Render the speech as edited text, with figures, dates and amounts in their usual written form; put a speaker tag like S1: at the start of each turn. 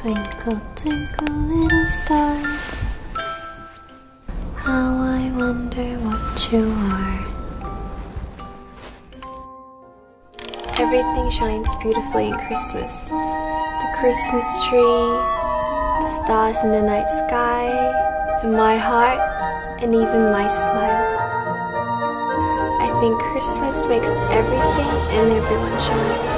S1: Twinkle, twinkle, little stars, how I wonder what you are. Everything shines beautifully in Christmas. The Christmas tree, the stars in the night sky, and my heart, and even my smile. I think Christmas makes everything and everyone shine.